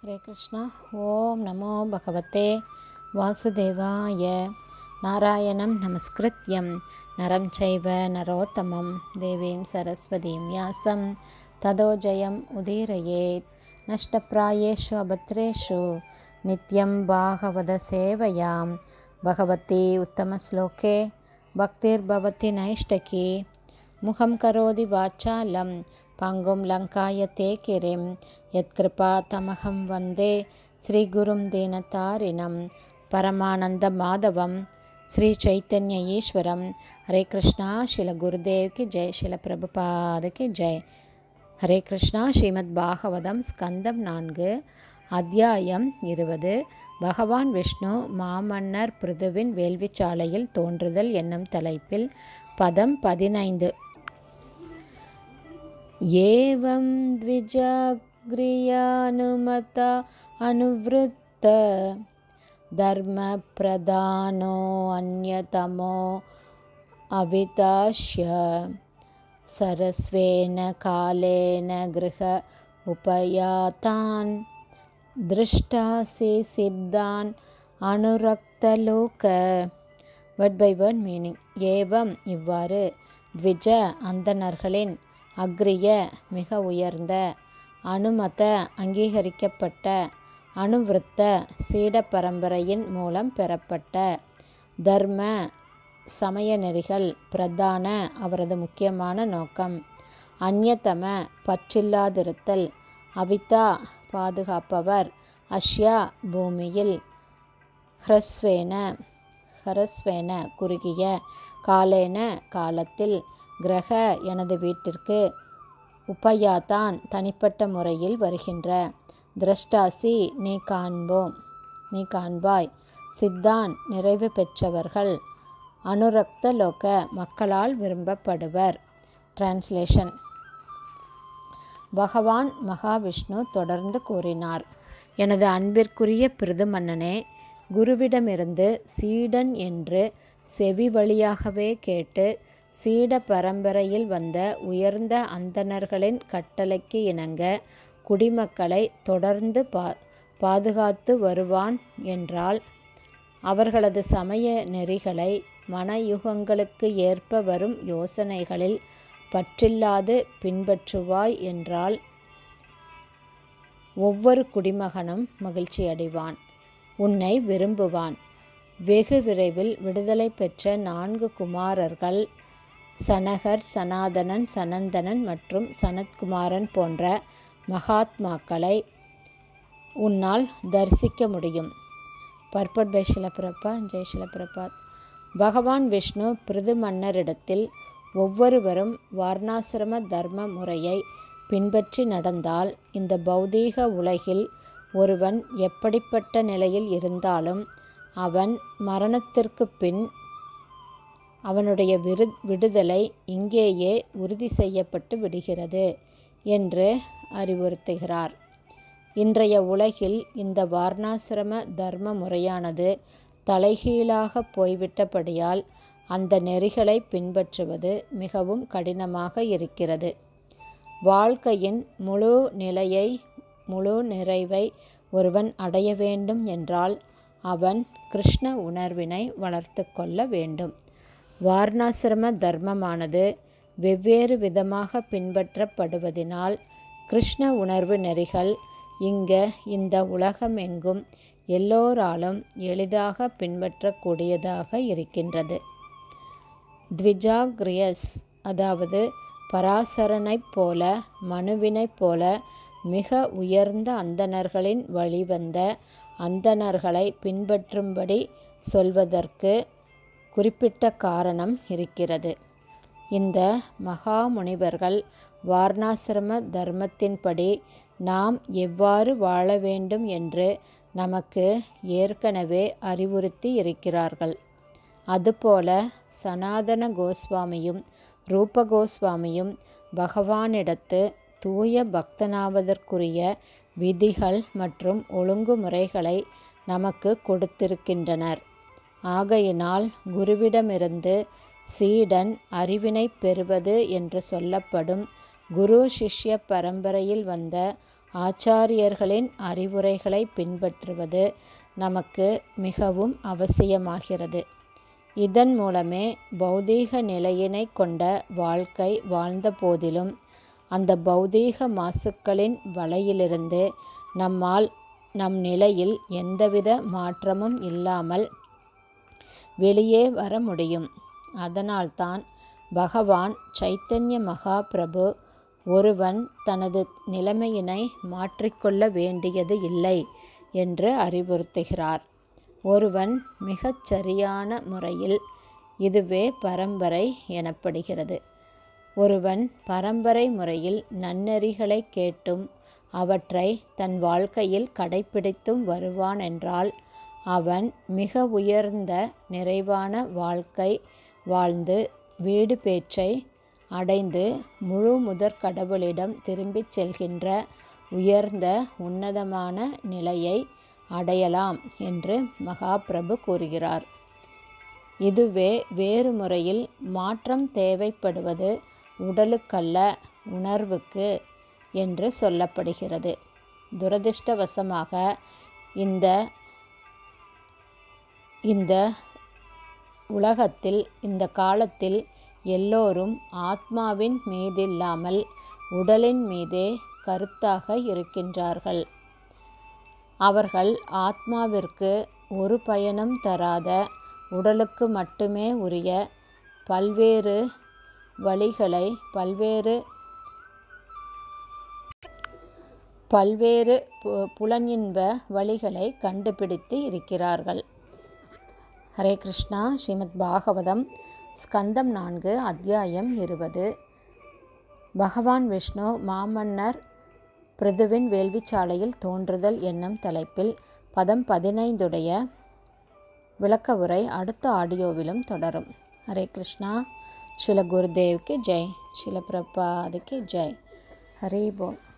ஹரே கிருஷ்ணா. ஓம் நமோ பகவதே வாசுதேவாய. நாராயணம் நமஸ்கிருத்யம் நரம் சைவ நரோத்தமம் தேவீம் சரஸ்வதீம் வியாசம் ததோ ஜெயம் உதீரயேத். நஷ்டப்ராயேஷு அபத்ரேஷு நித்யம் பாகவத சேவையாம் பகவதி உத்தமஸ்லோகே பக்திர்பவதி நைஷ்டகி. முகம் கரோதி வாச்சாலம் பங்கும் லங்காயத்தே கிரிம் யத்கிருபா தமகம் வந்தே ஸ்ரீகுரும் தீனதாரிணம் பரமானந்த மாதவம் ஸ்ரீ சைத்தன்ய ஈஸ்வரம். ஹரே கிருஷ்ணா. ஸ்ரீல குருதேவ்க்கு ஜெய், ஸ்ரீல பிரபுபாதுக்கு ஜெய். ஹரே கிருஷ்ணா. ஸ்ரீமத் பாகவதம் ஸ்கந்தம் 4 அத்தியாயம் 20. பகவான் விஷ்ணு மாமன்னர் பிருதுவின் வேள்விச்சாலையில் தோன்றுதல் என்னும் தலைப்பில் பதம் 15. ஏவம் த்விஜக்ரியானுமதா அனுவ்ருத்த தர்ம பிரதானோ அன்யதமோ அவிதாஷ்ய சரஸ்வேன காலேன கிருஹ உபயாதான் திருஷ்டாசி சித்தான் அனுரக்தலோக. Word by word meaning. ஏவம் இவ்வாறு, த்விஜ அந்தணர்களின், அக்ரிய மிக உயர்ந்த, அனுமத அங்கீகரிக்கப்பட்ட, அனுவிருத்த சீட பரம்பரையின் மூலம் பெறப்பட்ட, தர்ம சமய நெறிகள், பிரதான அவரது முக்கியமான நோக்கம், அந்யதம பற்றில்லாதிருத்தல், அவிதா பாதுகாப்பவர், அஷ்யா பூமியில், ஹரஸ்வேன குறுகிய, காலேன காலத்தில், கிரக எனது வீட்டிற்கு, உபயாதான் தனிப்பட்ட முறையில் வருகின்ற, திரஷ்டாசி நீ காண்பாய், சித்தான் நிறைவு பெற்றவர்கள், அனுரக்த லோக மக்களால் விரும்பப்படுவர். டிரான்ஸ்லேஷன். பகவான் மகாவிஷ்ணு தொடர்ந்து கூறினார், எனது அன்பிற்குரிய பிருது மன்னனே, குருவிடமிருந்து சீடன் என்று செவி வழியாகவே கேட்டு சீட பரம்பரையில் வந்த உயர்ந்த அந்தணர்களின் கட்டளைக்கு இணங்க குடிமக்களை தொடர்ந்து பாதுகாத்து வருவான் என்றால், அவர்களது சமய நெறிகளை மனயுகங்களுக்கு ஏற்ப வரும் யோசனைகளில் பற்றில்லாது பின்பற்றுவாய் என்றால், ஒவ்வொரு குடிமகனும் மகிழ்ச்சியடைவான், உன்னை விரும்புவான். வெகு விரைவில் விடுதலை பெற்ற 4 குமாரர்கள், சனகர், சனாதனன், சனந்தனன் மற்றும் சனத்குமாரன் போன்ற மகாத்மாக்களை உன்னால் தரிசிக்க முடியும். Purport by Srila Prabhupada. ஜெய் ஸ்ரீல பிரபாத். பகவான் விஷ்ணு பிருது மன்னரிடத்தில், ஒவ்வொருவரும் வர்ணாசிரம தர்ம முறையை பின்பற்றி நடந்தால் இந்த பௌதீக உலகில் ஒருவன் எப்படிப்பட்ட நிலையில் இருந்தாலும் அவன் மரணத்திற்கு பின் அவனுடைய விடுதலை இங்கேயே உறுதி செய்யப்பட்டு விடுகிறது என்று அறிவுறுத்துகிறார். இன்றைய உலகில் இந்த வர்ணாசிரம தர்ம முறையானது தலைகீழாக போய்விட்டபடியால் அந்த நெறிகளை பின்பற்றுவது மிகவும் கடினமாக இருக்கிறது. வாழ்க்கையின் முழு நிறைவை ஒருவன் அடைய வேண்டும் என்றால் அவன் கிருஷ்ண உணர்வினை வளர்த்து கொள்ள வேண்டும். வர்ணாசிரம தர்மமானது வெவ்வேறு விதமாக பின்பற்றப்படுவதினால் கிருஷ்ண உணர்வு நெறிகள் இந்த உலகம் எங்கும் எல்லோராலும் எளிதாக பின்பற்றக்கூடியதாக இருக்கின்றது. த்விஜாக்ரியஸ், அதாவது பராசரனைப் போல, மனுவினைப் போல மிக உயர்ந்த அந்தணர்களின் வழிவந்த அந்தணர்களை பின்பற்றும்படி சொல்வதற்கு குறிப்பிட்ட காரணம் இருக்கிறது. இந்த மகாமுனிவர்கள் வர்ணாசிரம தர்மத்தின்படி நாம் எவ்வாறு வாழ வேண்டும் என்று நமக்கு ஏற்கனவே அறிவுறுத்தி இருக்கிறார்கள். அதுபோல சனாதன கோஸ்வாமியும் ரூப கோஸ்வாமியும் பகவானிடத்து தூய பக்தனாவதற்குரிய விதிகள் மற்றும் ஒழுங்குமுறைகளை நமக்கு கொடுத்திருக்கின்றனர். ஆகையினால் குருவிடமிருந்து சீடன் அறிவினை பெறுவது என்று சொல்லப்படும் குரு சிஷ்ய பரம்பரையில் வந்த ஆச்சாரியர்களின் அறிவுரைகளை பின்பற்றுவது நமக்கு மிகவும் அவசியமாகிறது. இதன் மூலமே பௌதீக நிலையினை கொண்ட வாழ்க்கை வாழ்ந்த போதிலும் அந்த பௌதீக மாசுக்களின் வலையிலிருந்து நம்மால் நம் நிலையில் எந்தவித மாற்றமும் இல்லாமல் வெளியே வர முடியும். அதனால்தான் பகவான் சைத்தன்ய மகாபிரபு ஒருவன் தனது நிலைமையினை மாற்றிக்கொள்ள வேண்டியது இல்லை என்று அறிவுறுத்துகிறார். ஒருவன் மிகச் சரியான முறையில், இதுவே பரம்பரை எனப்படுகிறது, ஒருவன் பரம்பரை முறையில் நன்னெறிகளை கேட்டும் அவற்றை தன் வாழ்க்கையில் கடைப்பிடித்தும் வருவான் என்றால் அவன் மிக உயர்ந்த நிறைவான வாழ்க்கை வாழ்ந்து வீடு பேற்றை அடைந்து முழு முதற் கடவுளிடம் திரும்பிச் செல்கின்ற உயர்ந்த உன்னதமான நிலையை அடையலாம் என்று மகாபிரபு கூறுகிறார். இதுவே வேறு முறையில் மாற்றம் தேவைப்படுவது உடலுக்கல்ல, உணர்வுக்கு என்று சொல்லப்படுகிறது. துரதிர்ஷ்டவசமாக இந்த உலகத்தில் இந்த காலத்தில் எல்லோரும் ஆத்மாவின் மீதில்லாமல் உடலின் மீதே கருத்தாக இருக்கின்றார்கள். அவர்கள் ஆத்மாவிற்கு ஒரு பயனும் தராத உடலுக்கு மட்டுமே உரிய பல்வேறு வழிகளை பல்வேறு புலனின்ப வழிகளை கண்டுபிடித்து இருக்கிறார்கள். ஹரே கிருஷ்ணா. ஸ்ரீமத் பாகவதம் ஸ்கந்தம் 4 அத்தியாயம் 20. பகவான் விஷ்ணு மாமன்னர் பிருதுவின் வேள்விச்சாலையில் தோன்றுதல் என்னும் தலைப்பில் பதம் 15 விளக்க உரை அடுத்த ஆடியோவிலும் தொடரும். ஹரே கிருஷ்ணா. ஸ்ரீல குருதேவ்க்கு ஜெய். ஸ்ரீல பிரபாதுக்கு ஜெய். ஹரி போல்.